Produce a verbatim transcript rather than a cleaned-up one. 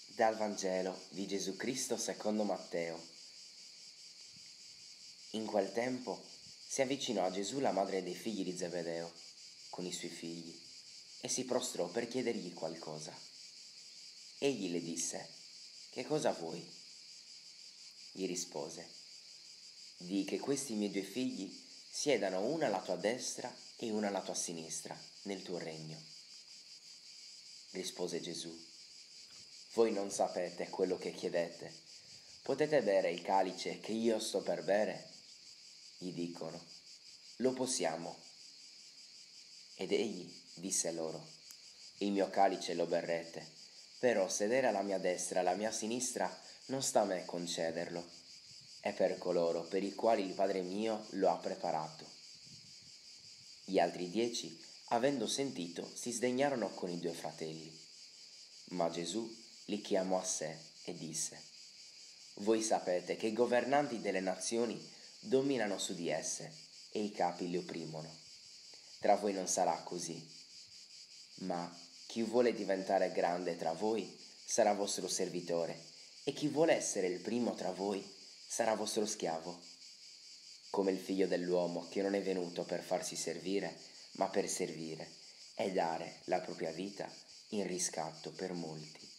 Dal Vangelo di Gesù Cristo secondo Matteo. In quel tempo si avvicinò a Gesù la madre dei figli di Zebedeo con i suoi figli e si prostrò per chiedergli qualcosa. Egli le disse: «Che cosa vuoi?» Gli rispose: «Di che questi miei due figli siedano una alla tua destra e una alla tua sinistra nel tuo regno». Rispose Gesù: «Voi non sapete quello che chiedete. Potete bere il calice che io sto per bere?» Gli dicono: «Lo possiamo». Ed egli disse loro: «Il mio calice lo berrete, però sedere alla mia destra e alla mia sinistra non sta a me concederlo, è per coloro per i quali il Padre mio lo ha preparato». Gli altri dieci, avendo sentito, si sdegnarono con i due fratelli. Ma Gesù li chiamò a sé e disse: «Voi sapete che i governanti delle nazioni dominano su di esse e i capi le opprimono. Tra voi non sarà così, ma chi vuole diventare grande tra voi sarà vostro servitore, e chi vuole essere il primo tra voi sarà vostro schiavo. Come il figlio dell'uomo, che non è venuto per farsi servire, ma per servire e dare la propria vita in riscatto per molti».